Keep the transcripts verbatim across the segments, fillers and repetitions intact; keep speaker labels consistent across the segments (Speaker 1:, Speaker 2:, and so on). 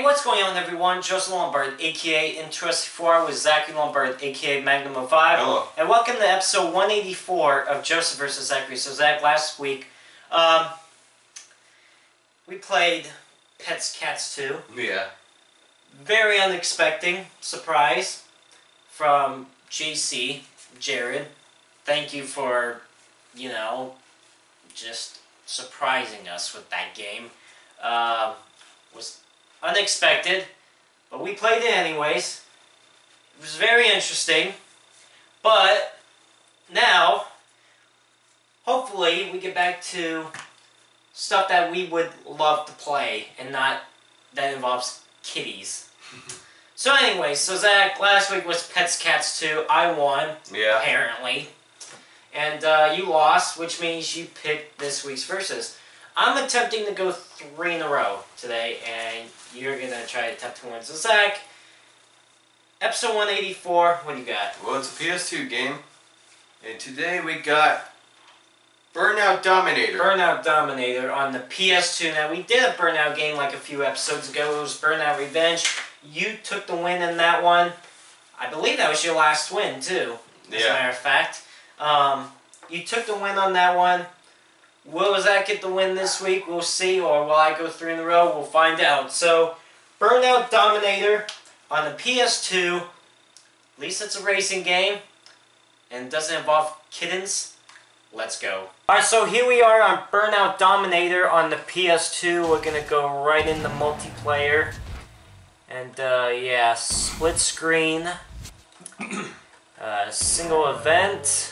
Speaker 1: what's going on, everyone? Joseph Lombard, aka Interesting four, with Zachary Lombard, aka Magnum of five.
Speaker 2: Hello.
Speaker 1: And welcome to episode one eighty-four of Joseph versus Zachary. So, Zach, last week, um, we played Pets Cats two.
Speaker 2: Yeah.
Speaker 1: Very unexpected surprise from J C, Jared. Thank you for, you know, just surprising us with that game. Uh, was unexpected, but we played it anyways. It was very interesting, but now, hopefully, we get back to stuff that we would love to play, and not that involves kitties. So anyway, so Zach, last week was Pets Cats two. I won,
Speaker 2: Yeah.
Speaker 1: apparently. And uh, you lost, which means you picked this week's versus. I'm attempting to go three in a row today, and you're going to try to attempt to win. So Zach, episode one eighty-four, what do you got?
Speaker 2: Well, it's a P S two game, and today we got Burnout Dominator.
Speaker 1: Burnout Dominator on the P S two. Now, we did a Burnout game like a few episodes ago. It was Burnout Revenge. You took the win in that one. I believe that was your last win, too, as
Speaker 2: Yeah.
Speaker 1: a matter of fact. Um, you took the win on that one. Will Zach get the win this week? We'll see. Or will I go three in a row? We'll find out. So, Burnout Dominator on the P S two. At least it's a racing game. And doesn't involve kittens. Let's go. Alright, so here we are on Burnout Dominator on the P S two. We're going to go right into multiplayer. And, uh, yeah, split screen. uh, single event.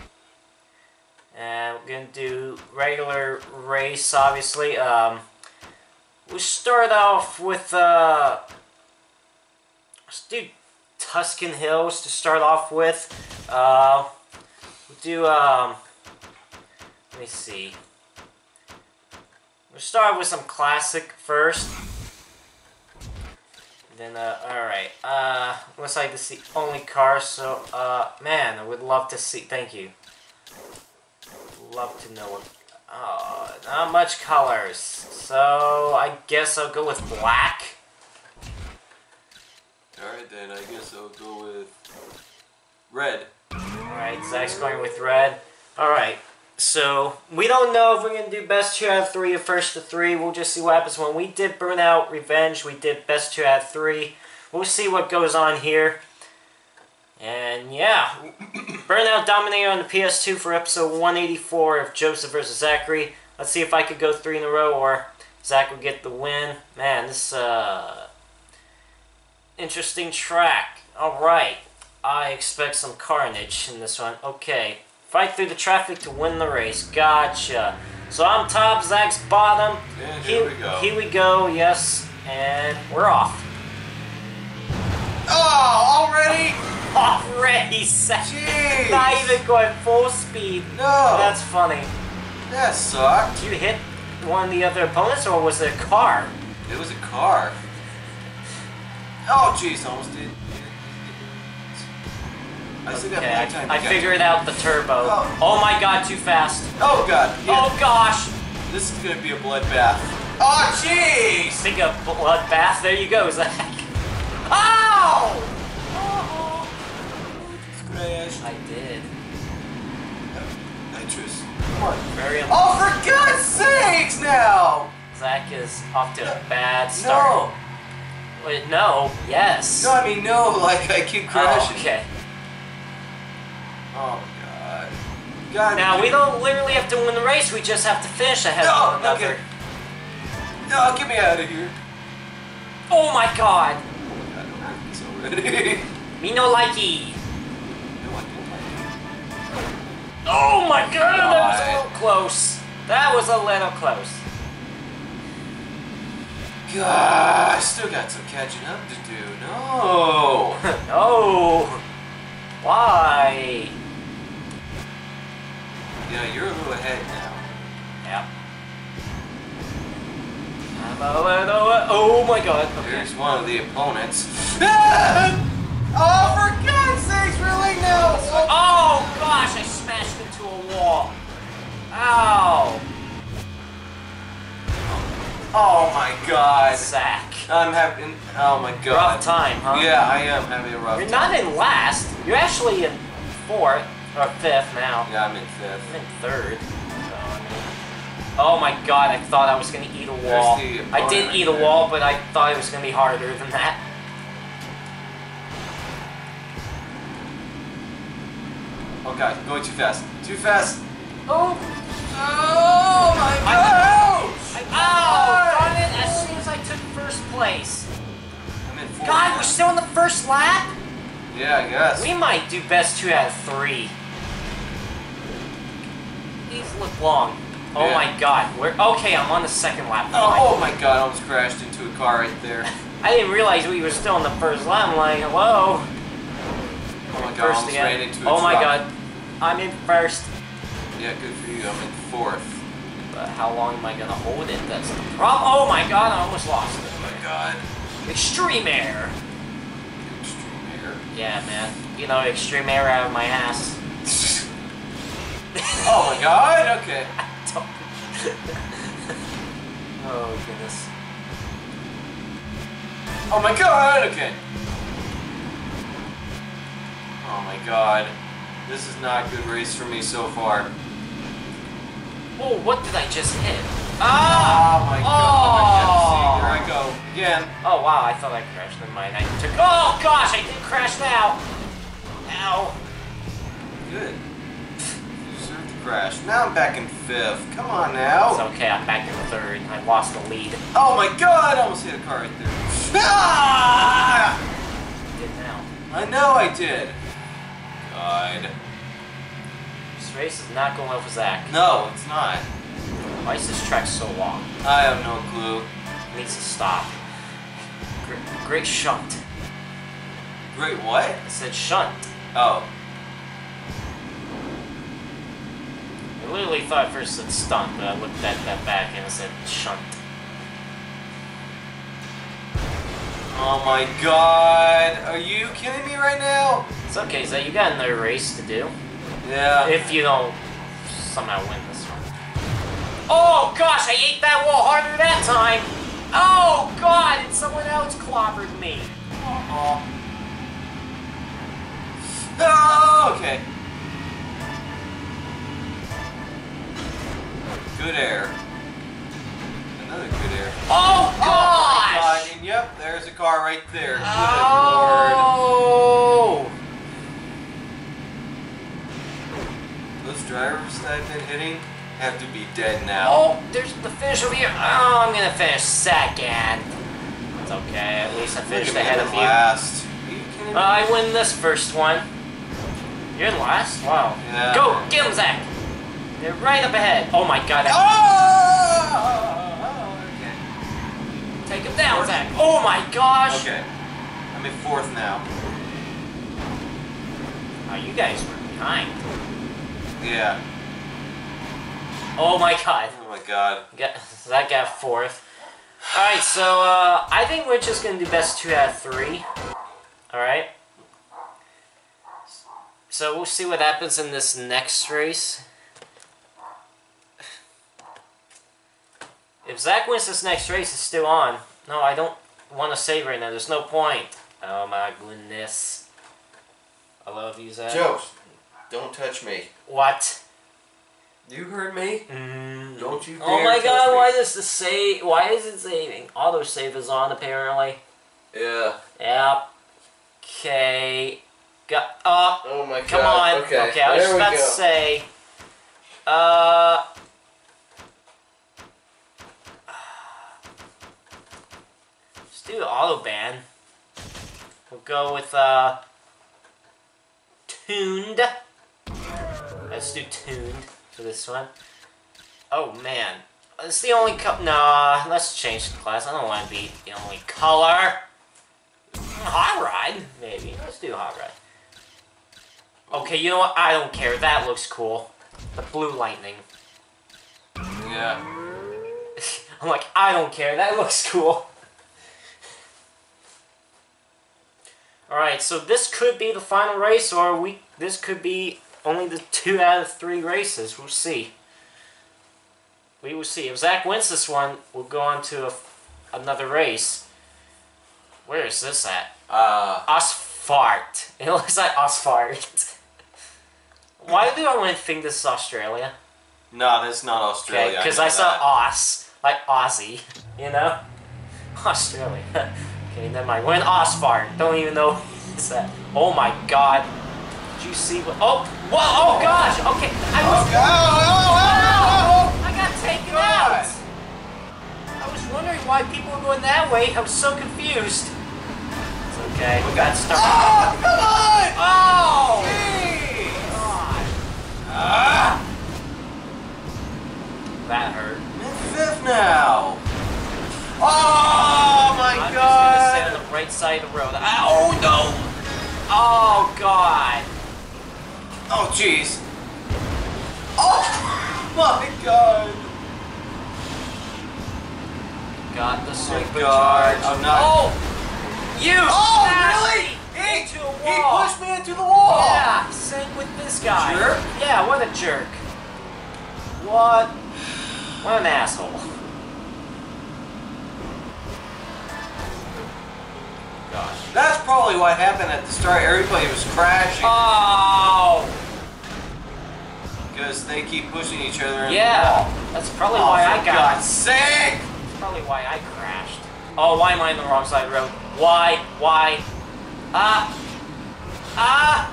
Speaker 1: And we're going to do regular race, obviously. Um, we'll start off with, uh, let's do Tuscan Hills to start off with. Uh, we'll do, um, let me see. We'll start with some classic first. Then, uh, alright. Uh, looks like this is the only car, so, uh, man, I would love to see, thank you. Love to know what. Oh, not much colors. So I guess I'll go with black.
Speaker 2: Alright then, I guess I'll go with red.
Speaker 1: Alright, Zach's going with red. Alright, so we don't know if we're going to do best two out of three or first to three. We'll just see what happens. When we did Burnout Revenge, we did best two out of three. We'll see what goes on here. And yeah, Burnout Dominator on the P S two for episode one eighty-four of Joseph versus Zachary. Let's see if I could go three in a row or Zach will get the win. Man, this uh interesting track. Alright, I expect some carnage in this one. Okay, fight through the traffic to win the race. Gotcha. So I'm top, Zach's bottom.
Speaker 2: And here, here we go.
Speaker 1: Here we go, yes. And we're off.
Speaker 2: Oh, already?
Speaker 1: Already, Zach.
Speaker 2: Jeez.
Speaker 1: Not even going full speed.
Speaker 2: No.
Speaker 1: That's funny.
Speaker 2: That sucked.
Speaker 1: Did you hit one of the other opponents, or was it a car?
Speaker 2: It was a car. Oh, jeez, almost did. I still got
Speaker 1: Okay,
Speaker 2: plenty of time.
Speaker 1: I, I figured out the turbo.
Speaker 2: Oh.
Speaker 1: Oh my god, too fast.
Speaker 2: Oh, God. Yeah.
Speaker 1: Oh gosh.
Speaker 2: This is going to be a bloodbath. Oh, jeez.
Speaker 1: Think of bloodbath. There you go, Zach. Oh! Oh!
Speaker 2: Crash.
Speaker 1: I did.
Speaker 2: Nitrous. Come on.
Speaker 1: Very un-
Speaker 2: Oh, for God's sakes now!
Speaker 1: Zach is off to a bad start.
Speaker 2: No.
Speaker 1: Wait, no. Yes.
Speaker 2: No, I mean, no, like, I keep crashing.
Speaker 1: Oh, okay.
Speaker 2: Oh, God. God.
Speaker 1: Now, we don't literally have to win the race. We just have to finish ahead
Speaker 2: No,
Speaker 1: of one another.
Speaker 2: okay. No, get me out of here.
Speaker 1: Oh my god.
Speaker 2: I don't like this already.
Speaker 1: Me no likey.
Speaker 2: No, I don't like it.
Speaker 1: Oh my god, that was a
Speaker 2: God.
Speaker 1: little close. That was a little close.
Speaker 2: God, I still got some catching up to do. No.
Speaker 1: No. Why?
Speaker 2: Yeah, you're a little ahead now.
Speaker 1: Yeah. I'm a little, oh my god. Okay.
Speaker 2: There's one of the opponents. Oh, for God's sakes, really? No.
Speaker 1: Oh gosh, I smashed into a wall. Ow.
Speaker 2: Oh my god.
Speaker 1: Zach.
Speaker 2: I'm having. Oh my god.
Speaker 1: Rough time, huh?
Speaker 2: Yeah, I am having a rough
Speaker 1: You're
Speaker 2: time.
Speaker 1: not in last. You're actually in fourth or fifth now.
Speaker 2: Yeah, I'm in fifth.
Speaker 1: I'm in third. So, I mean, oh my god! I thought I was gonna eat a wall. I did
Speaker 2: right
Speaker 1: eat a
Speaker 2: there.
Speaker 1: wall, but I thought it was gonna be harder than that.
Speaker 2: Oh god, going too fast. Too fast.
Speaker 1: Oh!
Speaker 2: Oh my
Speaker 1: I,
Speaker 2: god!
Speaker 1: I, oh! Darn it! As soon as I took first place.
Speaker 2: I'm in fourth.
Speaker 1: God, we're still in the first lap.
Speaker 2: Yeah, I guess.
Speaker 1: We might do best two out of three. These look long. Oh
Speaker 2: Yeah.
Speaker 1: my god, we're okay. I'm on the second lap.
Speaker 2: Oh, oh my god, I almost crashed into a car right there.
Speaker 1: I didn't realize we were still in the first lap. I'm like, hello.
Speaker 2: Oh my god, I
Speaker 1: First
Speaker 2: almost
Speaker 1: again.
Speaker 2: ran into a
Speaker 1: Oh my
Speaker 2: truck.
Speaker 1: god, I'm in first.
Speaker 2: Yeah, good for you. I'm in fourth.
Speaker 1: But how long am I gonna hold it? That's the problem. Oh my god, I almost lost it.
Speaker 2: Oh my god.
Speaker 1: Extreme air.
Speaker 2: Extreme air.
Speaker 1: Yeah, man. You know, extreme air out of my ass.
Speaker 2: Oh my god, okay.
Speaker 1: Oh goodness.
Speaker 2: Oh my god, okay. Oh my god. This is not a good race for me so far.
Speaker 1: Oh, what did I just hit?
Speaker 2: Oh
Speaker 1: Ah!
Speaker 2: my god.
Speaker 1: Oh!
Speaker 2: See, there I go. Again.
Speaker 1: Oh wow, I thought I crashed. Never mind. I took. Oh gosh, I did crash now. Ow.
Speaker 2: Good. You deserve to crash. Now I'm back in fifth. Come on now.
Speaker 1: It's okay. I'm back in third. I lost the lead.
Speaker 2: Oh my god, I almost hit a car right there. Ah!
Speaker 1: I did now.
Speaker 2: I know I did. God.
Speaker 1: This race is not going well for Zach.
Speaker 2: No, it's not.
Speaker 1: Why is this track so long?
Speaker 2: I have no clue.
Speaker 1: It needs to stop. Great, great shunt.
Speaker 2: Great what?
Speaker 1: I said shunt.
Speaker 2: Oh.
Speaker 1: I literally thought at first it said stunt, but I looked at that back and it said shunt.
Speaker 2: Oh my god. Are you kidding me right now?
Speaker 1: It's okay, Zach. You got another race to do.
Speaker 2: Yeah.
Speaker 1: If you don't somehow win this one. Oh gosh, I ate that wall harder that time. Oh god, and someone else clobbered me.
Speaker 2: Uh-oh. Oh, okay. Good air. Another good air.
Speaker 1: Oh
Speaker 2: Oh my
Speaker 1: gosh!
Speaker 2: god, and yep, there's a car right there. Good lord.
Speaker 1: Oh!
Speaker 2: Those drivers that I've been hitting have to be dead now.
Speaker 1: Oh, there's the finish over here. Oh, I'm gonna finish second. It's okay. At least I finished ahead of you.
Speaker 2: Last. Are you kidding me?
Speaker 1: Uh, I win this first one. You're in last? Wow.
Speaker 2: Yeah.
Speaker 1: Go! Get him, Zach! They're right up ahead. Oh my god. That...
Speaker 2: Oh! Okay.
Speaker 1: Take him down, Zach. Oh my gosh!
Speaker 2: Okay. I'm in fourth now.
Speaker 1: Oh, you guys were behind.
Speaker 2: Yeah.
Speaker 1: Oh my god.
Speaker 2: Oh my god.
Speaker 1: Got, Zach got fourth. Alright, so uh, I think we're just going to do best two out of three. Alright? So we'll see what happens in this next race. If Zach wins this next race, it's still on. No, I don't want to save right now. There's no point. Oh my goodness. I love you, Zach.
Speaker 2: Joe, don't touch me.
Speaker 1: What?
Speaker 2: You heard me?
Speaker 1: Mm.
Speaker 2: Don't you dare
Speaker 1: Oh my
Speaker 2: touch
Speaker 1: god,
Speaker 2: me.
Speaker 1: why does the save? Why is it saving? Autosave is on apparently.
Speaker 2: Yeah.
Speaker 1: Yep. Okay. Got up.
Speaker 2: Oh my god.
Speaker 1: Come on.
Speaker 2: Okay,
Speaker 1: Okay, I was
Speaker 2: there
Speaker 1: just
Speaker 2: we
Speaker 1: about
Speaker 2: go.
Speaker 1: to say. Uh. Let's do the auto ban. We'll go with uh. Tuned. Let's do tuned for this one. Oh man. It's the only co- Nah, let's change the class. I don't want to be the only color. Hot ride? Maybe. Let's do hot ride. Okay, you know what? I don't care. That looks cool. The blue lightning.
Speaker 2: Yeah.
Speaker 1: I'm like, I don't care. That looks cool. Alright, so this could be the final race, or we this could be only the two out of three races. We'll see. we will see. If Zach wins this one, we'll go on to a, another race. Where is this at?
Speaker 2: Uh.
Speaker 1: Osfart. It looks like Osfart. Why do I want to think this is Australia?
Speaker 2: No, that's not Australia.
Speaker 1: Okay, because
Speaker 2: I,
Speaker 1: I,
Speaker 2: know
Speaker 1: saw
Speaker 2: that.
Speaker 1: Aus, like Aussie, you know? Australia. Okay, never mind. We're in Osfart. Don't even know what's that. Oh my god. Did you see what? Oh, whoa, oh gosh. Okay, I was.
Speaker 2: Oh, oh, oh, oh,
Speaker 1: I got taken
Speaker 2: God.
Speaker 1: out. I was wondering why people were going that way. I was so confused. It's okay. We got stuck.
Speaker 2: Oh, come on!
Speaker 1: Oh!
Speaker 2: Jeez.
Speaker 1: God.
Speaker 2: Ah!
Speaker 1: That hurt.
Speaker 2: I'm in fifth now. Oh my
Speaker 1: I'm
Speaker 2: god!
Speaker 1: just gonna stay on the right side of the road. Ah, oh no! Oh god!
Speaker 2: Oh jeez! Oh my god!
Speaker 1: Got the
Speaker 2: Oh
Speaker 1: supercharge.
Speaker 2: my god! I'm not.
Speaker 1: Oh! You!
Speaker 2: Oh
Speaker 1: smashed
Speaker 2: really?
Speaker 1: me
Speaker 2: He,
Speaker 1: Into a
Speaker 2: he
Speaker 1: wall.
Speaker 2: pushed me into the wall.
Speaker 1: Yeah, same with this guy.
Speaker 2: Jerk.
Speaker 1: Yeah, what a jerk. What? What an asshole. Gosh.
Speaker 2: That's probably what happened at the start. Everybody was crashing
Speaker 1: Oh!
Speaker 2: because they keep pushing each other in
Speaker 1: Yeah,
Speaker 2: the wall.
Speaker 1: that's probably
Speaker 2: Oh,
Speaker 1: why
Speaker 2: for
Speaker 1: I got.
Speaker 2: God's sake!
Speaker 1: That's probably why I crashed. Oh, why am I on the wrong side of the road? Why? Why? Ah! Ah!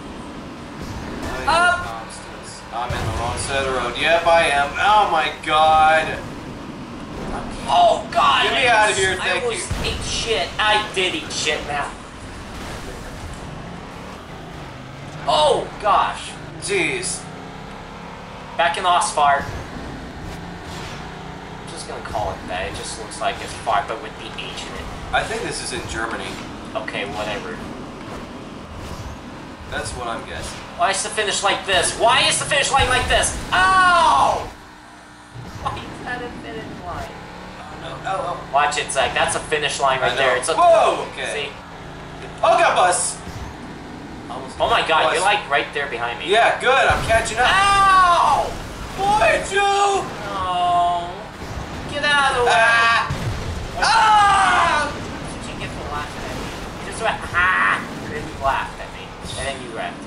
Speaker 1: Up!
Speaker 2: Constance. I'm in the wrong side of the road. Yep, I am. Oh my god!
Speaker 1: Oh God!
Speaker 2: Get me
Speaker 1: I
Speaker 2: out of
Speaker 1: almost-
Speaker 2: here,
Speaker 1: I
Speaker 2: thank
Speaker 1: almost
Speaker 2: you.
Speaker 1: ate shit. I did eat shit now. Oh gosh!
Speaker 2: Jeez.
Speaker 1: Back in Osfart. I'm just gonna call it that. It just looks like it's fart, but with the H in it.
Speaker 2: I think this is in Germany.
Speaker 1: Okay, whatever.
Speaker 2: That's what I'm guessing.
Speaker 1: Why is the finish like this? Why is the finish line like this? Oh! Why is that a finish line?
Speaker 2: Oh no. Oh, oh.
Speaker 1: Watch it, Zach. That's a finish line right
Speaker 2: I know.
Speaker 1: there. It's a
Speaker 2: Whoa, okay.
Speaker 1: See?
Speaker 2: Oh, got bus! Almost
Speaker 1: Oh my God!
Speaker 2: bus.
Speaker 1: You're like right there behind me.
Speaker 2: Yeah, good. I'm catching up.
Speaker 1: Ow!
Speaker 2: Boy, Joe!
Speaker 1: No! Get out of the way!
Speaker 2: Ah! Ah!
Speaker 1: What did you get for laughing at me? Just went ah, and then you laughed at me, and then you wrecked.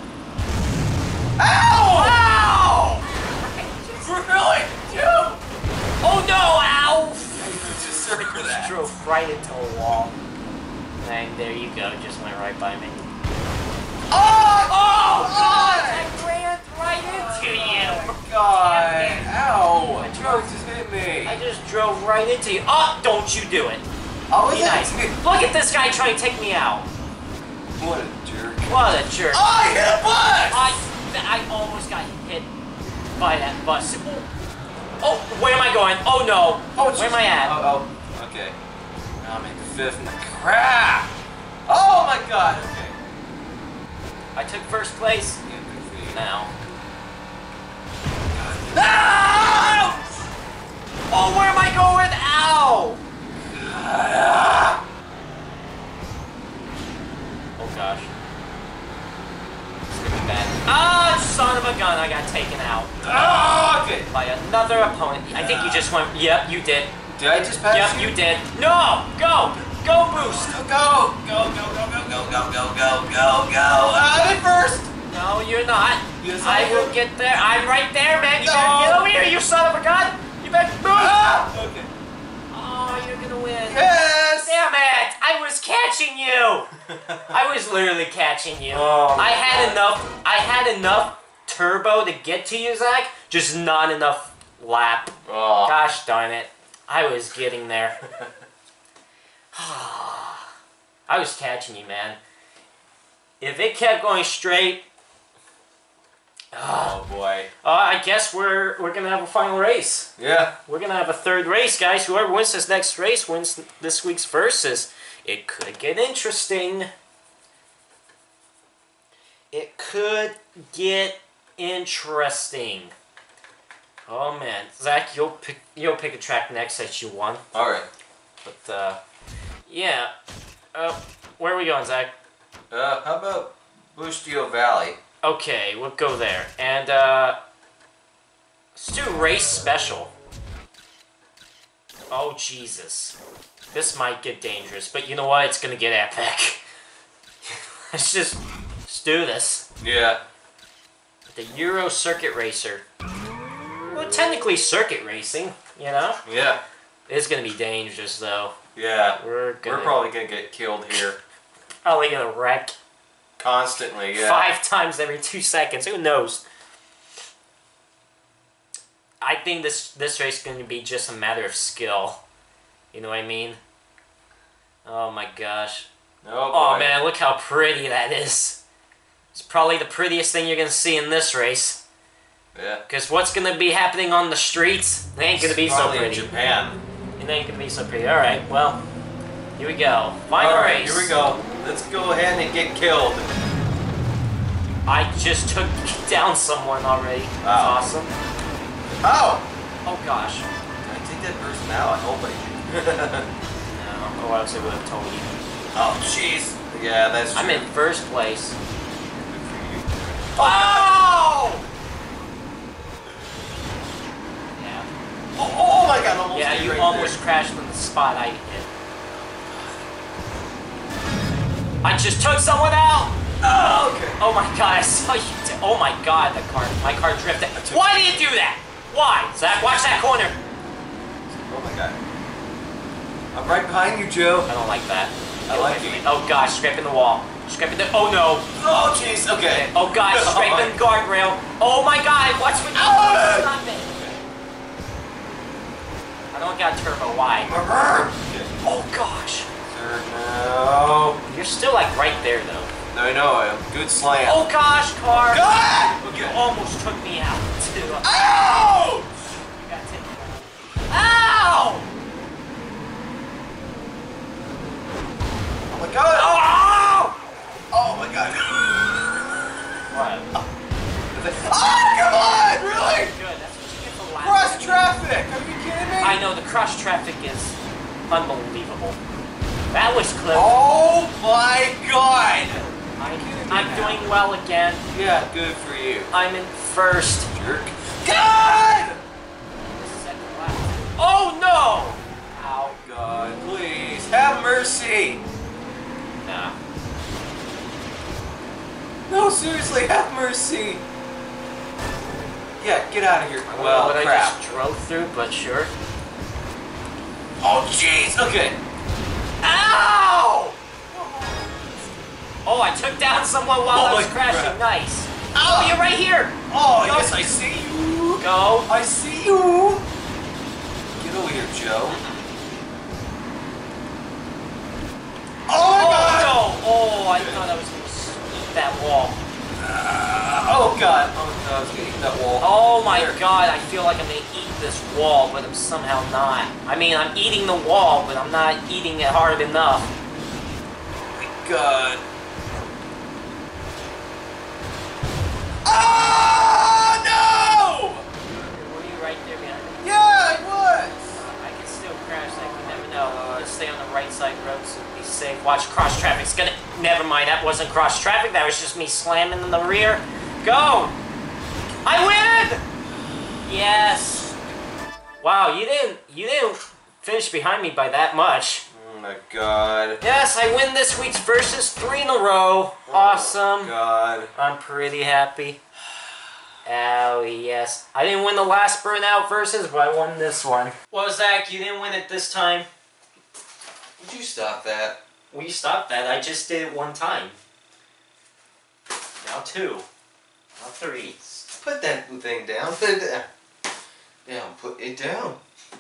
Speaker 2: Ow!
Speaker 1: Ow!
Speaker 2: Really? Joe!
Speaker 1: Oh no! Ow!
Speaker 2: Just sorry for
Speaker 1: Just
Speaker 2: that.
Speaker 1: drove right into a wall. And there you go, just went right by me.
Speaker 2: Oh!
Speaker 1: Oh God!
Speaker 2: God!
Speaker 1: I ran right into you!
Speaker 2: Oh my God!
Speaker 1: Damn it.
Speaker 2: Ow!
Speaker 1: I
Speaker 2: You
Speaker 1: drove-
Speaker 2: just hit me.
Speaker 1: I just drove right into you. Oh, don't you do it!
Speaker 2: I was
Speaker 1: Be nice. Look at this guy trying to take me out.
Speaker 2: What a jerk.
Speaker 1: What a jerk.
Speaker 2: Oh, I hit a bus!
Speaker 1: I, I almost got hit by that bus. Oh, where am I going? Oh no.
Speaker 2: Oh,
Speaker 1: where am I at?
Speaker 2: Oh, oh, okay. Now I'm in fifth. Crap! Oh my God. Okay.
Speaker 1: I took first place.
Speaker 2: Yeah, good for you.
Speaker 1: Now.
Speaker 2: Ouch!
Speaker 1: Oh, where am I going? Ow!
Speaker 2: Ah!
Speaker 1: Oh gosh. It's gonna be bad. Ah, son of a gun! I got taken out
Speaker 2: Ah, okay.
Speaker 1: by another opponent. I think you just went. Yep, you did.
Speaker 2: Did I just pass
Speaker 1: Yep,
Speaker 2: you?
Speaker 1: you did. No! Go! Go boost!
Speaker 2: Go, go, go, go, go, go, go, go, go, go, go. I'm in first.
Speaker 1: No, you're not.
Speaker 2: Yes,
Speaker 1: I
Speaker 2: I
Speaker 1: will
Speaker 2: am.
Speaker 1: get there. I'm right there, man. You
Speaker 2: No.
Speaker 1: better get over here, you son of a gun. You better move.
Speaker 2: Ah! Okay.
Speaker 1: Oh, you're gonna win.
Speaker 2: Yes.
Speaker 1: Damn it! I was catching you. I was literally catching you.
Speaker 2: Oh,
Speaker 1: I had
Speaker 2: God.
Speaker 1: enough. I had enough turbo to get to you, Zach. Just not enough lap.
Speaker 2: Oh.
Speaker 1: Gosh darn it! I was getting there. I was catching you, man. If it kept going straight,
Speaker 2: Oh boy.
Speaker 1: uh, I guess we're we're gonna have a final race.
Speaker 2: Yeah.
Speaker 1: We're gonna have a third race, guys. Whoever wins this next race wins this week's versus. It could get interesting. It could get interesting. Oh man, Zach, you'll pick you'll pick a track next that you won.
Speaker 2: All right.
Speaker 1: But uh, yeah. Uh, where are we going, Zach?
Speaker 2: Uh, how about Bustillo Valley?
Speaker 1: Okay, we'll go there. And uh, let's do race special. Oh, Jesus. This might get dangerous, but you know what? It's gonna get epic. Let's just, let's do this.
Speaker 2: Yeah.
Speaker 1: The Euro Circuit Racer. Well, technically circuit racing, you know?
Speaker 2: Yeah.
Speaker 1: It's gonna be dangerous, though.
Speaker 2: Yeah.
Speaker 1: We're gonna...
Speaker 2: We're probably gonna get killed here.
Speaker 1: Probably gonna wreck.
Speaker 2: Constantly, yeah.
Speaker 1: Five times every two seconds. Who knows? I think this this race is gonna be just a matter of skill. You know what I mean? Oh my gosh.
Speaker 2: Oh,
Speaker 1: oh
Speaker 2: boy.
Speaker 1: man, look how pretty that is. It's probably the prettiest thing you're gonna see in this race.
Speaker 2: Yeah.
Speaker 1: Because what's gonna be happening on the streets, it ain't gonna be so
Speaker 2: Probably
Speaker 1: pretty.
Speaker 2: in Japan.
Speaker 1: It ain't gonna be so pretty. Alright, well, here we go. Final
Speaker 2: All right,
Speaker 1: race.
Speaker 2: here we go. Let's go ahead and get killed.
Speaker 1: I just took down someone already. That's
Speaker 2: Wow.
Speaker 1: awesome.
Speaker 2: Oh!
Speaker 1: Oh gosh.
Speaker 2: Did I take that person out? I hope I did.
Speaker 1: No, or else I would have told you.
Speaker 2: Oh, jeez. Yeah, that's true.
Speaker 1: I'm in first place.
Speaker 2: Good for you.
Speaker 1: Oh! Yeah.
Speaker 2: Oh, oh my god, almost
Speaker 1: Yeah,
Speaker 2: hit
Speaker 1: you
Speaker 2: right
Speaker 1: almost
Speaker 2: there.
Speaker 1: crashed in the spot I hit. I just took someone out!
Speaker 2: Oh, okay.
Speaker 1: Oh my god, I saw you. T oh my god, the car, my car drifted. Why did you do that? Why? Zach, watch that corner.
Speaker 2: Oh my god. I'm right behind you, Joe.
Speaker 1: I don't like that.
Speaker 2: I
Speaker 1: Get
Speaker 2: like
Speaker 1: away from
Speaker 2: you.
Speaker 1: me. Oh gosh, scraping the wall. Scraping the. Oh no.
Speaker 2: Oh, jeez. Okay.
Speaker 1: Oh gosh, scraping the guardrail. Oh my god, watch what you
Speaker 2: Ah!
Speaker 1: Stop it. I don't got turbo. Why? Oh gosh.
Speaker 2: Sir, no.
Speaker 1: You're still like right there though.
Speaker 2: No, I know. I am. Good slam.
Speaker 1: Oh gosh, car.
Speaker 2: God!
Speaker 1: You
Speaker 2: Okay.
Speaker 1: almost took me out too.
Speaker 2: Ouch!
Speaker 1: You got taken out. Ow!
Speaker 2: Oh my god!
Speaker 1: Oh!
Speaker 2: Oh my god!
Speaker 1: What?
Speaker 2: Oh, come on! Really?
Speaker 1: Good. That's what you get for laughing.
Speaker 2: Cross traffic! Are you kidding me?
Speaker 1: I know the cross traffic is unbelievable. That was close.
Speaker 2: Oh my god!
Speaker 1: I, I'm doing well again.
Speaker 2: Yeah, good for you.
Speaker 1: I'm in first.
Speaker 2: Jerk. God!
Speaker 1: Second lap. Oh no! Ow.
Speaker 2: God, please, have mercy!
Speaker 1: Nah.
Speaker 2: No, seriously, have mercy! Yeah, get out of here.
Speaker 1: I don't know
Speaker 2: Well,
Speaker 1: what I
Speaker 2: crap.
Speaker 1: just drove through, but sure.
Speaker 2: Oh, jeez, okay.
Speaker 1: Ow! Oh, I took down someone while I
Speaker 2: Holy
Speaker 1: was crashing.
Speaker 2: crap.
Speaker 1: Nice.
Speaker 2: Ow!
Speaker 1: Oh, you're right here.
Speaker 2: Oh,
Speaker 1: Go.
Speaker 2: yes, I see you.
Speaker 1: Go.
Speaker 2: I see you. Get over here, Joe. Oh, my
Speaker 1: Oh,
Speaker 2: God!
Speaker 1: no. Oh, I thought I was going to eat that wall.
Speaker 2: Uh, oh, God. Oh, God, I was going to eat that wall.
Speaker 1: Oh, my
Speaker 2: There.
Speaker 1: God. I feel like I'm going to eat this wall, but I'm somehow not. I mean, I'm eating the wall, but I'm not eating it hard enough.
Speaker 2: Oh, my God. Oh, no!
Speaker 1: Were you right there behind me?
Speaker 2: Yeah, I was.
Speaker 1: I can still crash that. You never know. Let's stay on the right side road so be safe. Watch cross traffic's gonna. Never mind. That wasn't cross traffic. That was just me slamming in the rear. Go! I win! Yes. Wow, you didn't. You didn't finish behind me by that much.
Speaker 2: Oh my God.
Speaker 1: Yes, I win this week's versus three in a row. Awesome.
Speaker 2: Oh God.
Speaker 1: I'm pretty happy. Oh, yes. I didn't win the last Burnout versus, but I won this one. Well, Zach, you didn't win it this time.
Speaker 2: Would you stop that?
Speaker 1: Well, you stopped that. I just did it one time. Now two. Now three.
Speaker 2: Put that thing down. Put it down. Yeah, put it down.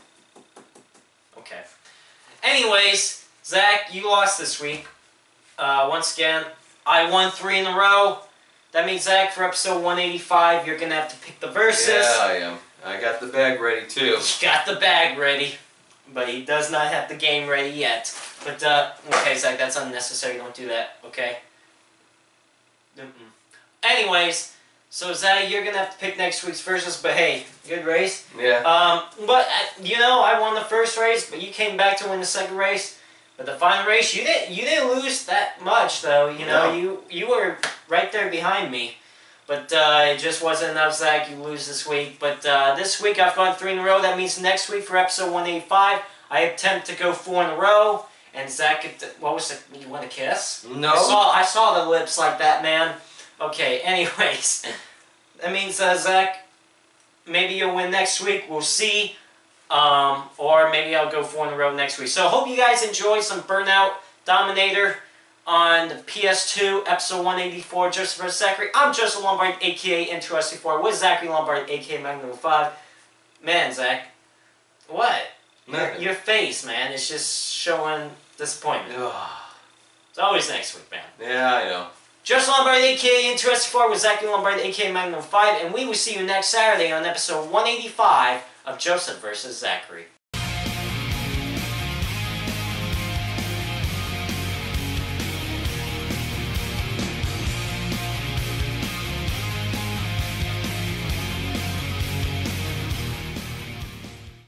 Speaker 1: Okay. Anyways, Zach, you lost this week. Uh, once again, I won three in a row. That means, Zach, for episode one eighty-five, you're going to have to pick the verses.
Speaker 2: Yeah, I am. I got the bag ready, too.
Speaker 1: He got the bag ready, but he does not have the game ready yet. But, uh, okay, Zach, that's unnecessary. Don't do that, okay? Mm-mm. Anyways, so, Zach, you're going to have to pick next week's verses, but hey, good race.
Speaker 2: Yeah.
Speaker 1: Um, but, uh, you know, I won the first race, but you came back to win the second race. But the final race, you didn't you didn't lose that much, though. You know,
Speaker 2: No.
Speaker 1: you you were right there behind me. But uh, it just wasn't enough, Zach. You lose this week. But uh, this week, I've gone three in a row. That means next week for episode one eighty-five, I attempt to go four in a row, and Zach, what was the, you want a kiss?
Speaker 2: No.
Speaker 1: I saw, I saw the lips like that, man. Okay, anyways. That means, uh, Zach, maybe you'll win next week. We'll see. Um, or maybe I'll go four in a row next week. So hope you guys enjoy some Burnout Dominator on the P S two, episode one eighty-four, Joseph versus. Zachary. I'm Joseph Lombard, a k a. Interesting four, with Zachary Lombard, a k a. Magnum five. Man, Zach, what? Your, your face, man, is just showing disappointment. It's always next week, man.
Speaker 2: Yeah, I know.
Speaker 1: Joseph Lombard, a k a. Interesting four, with Zachary Lombard, a k a. Magnum five, and we will see you next Saturday on episode one eighty-five of Joseph versus. Zachary.